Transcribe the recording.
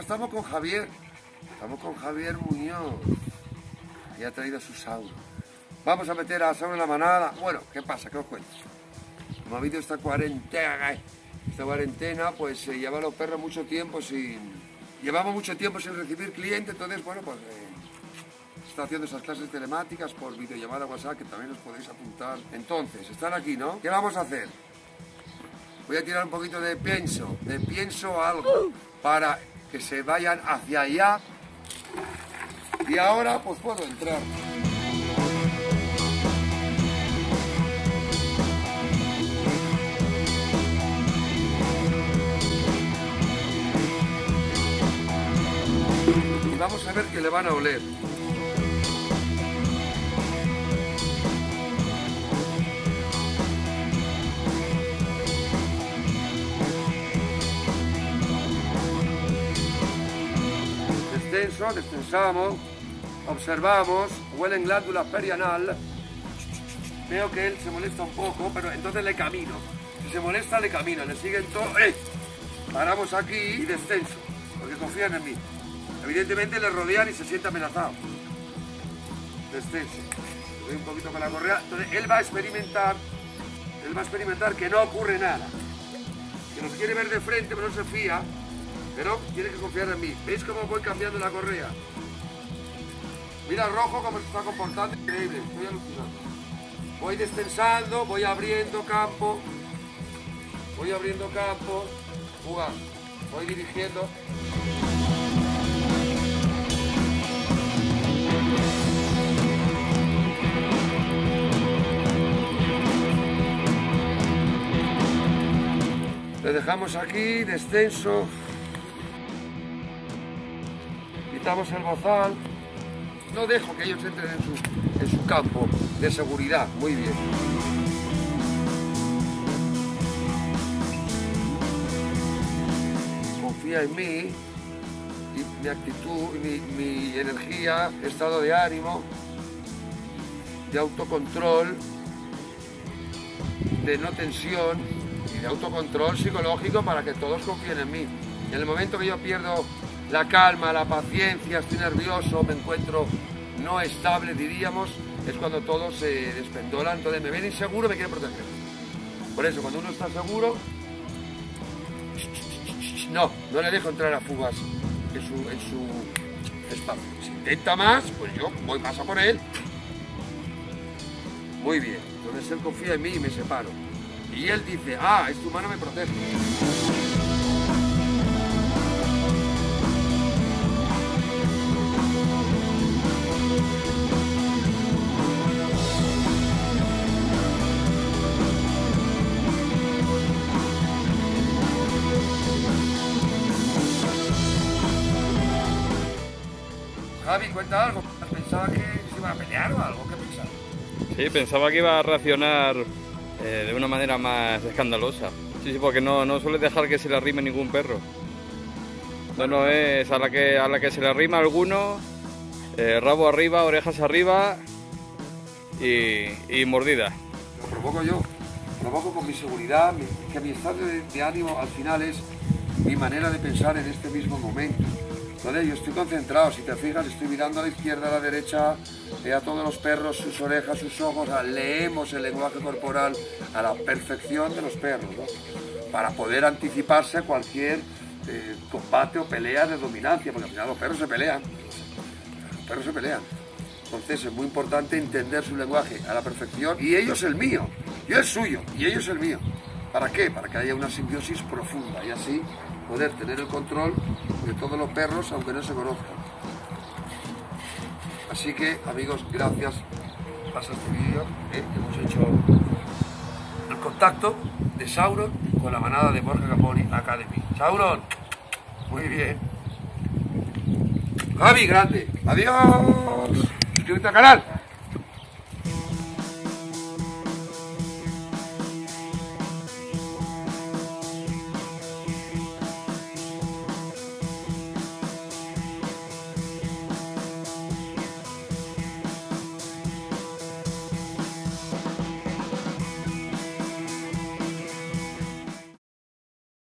estamos con Javier. Estamos con Javier Muñoz. Y ha traído su sauna. Vamos a meter a sauna en la manada. Bueno, ¿qué pasa? ¿Qué os cuento? Como ha habido esta cuarentena, pues llevan los perros mucho tiempo sin... Llevamos mucho tiempo sin recibir clientes, entonces, bueno, pues... está haciendo esas clases telemáticas por videollamada WhatsApp, que también os podéis apuntar. Entonces, están aquí, ¿no? ¿Qué vamos a hacer? Voy a tirar un poquito de pienso algo, para que se vayan hacia allá. Y ahora, pues puedo entrar. Y vamos a ver qué le van a oler. Descensamos, observamos, huelen glándula perianal. Veo que él se molesta un poco, pero entonces le camino. Si se molesta, le camino, le siguen todo. Paramos aquí y descenso, porque confían en mí. Evidentemente le rodean y se siente amenazado. Descenso. Le doy un poquito con la correa. Entonces él va a experimentar que no ocurre nada. Que nos quiere ver de frente, pero no se fía. Pero tiene que confiar en mí. ¿Veis cómo voy cambiando la correa? Mira el rojo cómo se está comportando. Increíble, estoy alucinando. Voy descensando, voy abriendo campo. Jugar. Voy dirigiendo. Le dejamos aquí, descenso. Quitamos el bozal. No dejo que ellos entren en su campo de seguridad. Muy bien. Confía en mí, y mi actitud, mi energía, estado de ánimo, de autocontrol, de no tensión y de autocontrol psicológico para que todos confíen en mí. Y en el momento que yo pierdo la calma, la paciencia, estoy nervioso, me encuentro no estable, diríamos, es cuando todos se despendolan. Entonces me ven inseguro, me quieren proteger. Por eso, cuando uno está seguro, no le dejo entrar a fugas en su espacio. Si intenta más, pues yo voy más a por él. Muy bien, entonces él confía en mí y me separo. Y él dice, tu mano me protege. Javi, cuenta algo. ¿Pensaba que se iban a pelear o algo? ¿Qué pensaba? Sí, pensaba que iba a reaccionar de una manera más escandalosa. Sí, porque no suele dejar que se le arrime ningún perro. No es a la que se le arrima alguno, rabo arriba, orejas arriba y mordida. Lo provoco yo. Lo provoco con mi seguridad, que mi estado de ánimo al final es mi manera de pensar en este mismo momento. Entonces yo estoy concentrado, si te fijas, estoy mirando a la izquierda, a la derecha, a todos los perros, sus orejas, sus ojos, leemos el lenguaje corporal a la perfección de los perros, ¿no? Para poder anticiparse a cualquier combate o pelea de dominancia, porque al final los perros se pelean. Entonces es muy importante entender su lenguaje a la perfección, y ellos el mío, yo el suyo y ellos el mío. ¿Para qué? Para que haya una simbiosis profunda y así poder tener el control de todos los perros, aunque no se conozcan. Así que, amigos, gracias. Pasa este vídeo, hemos hecho el contacto de Sauron con la manada de Borja Caponi Academy. Sauron, muy bien. Javi, grande. Adiós. Suscríbete al canal.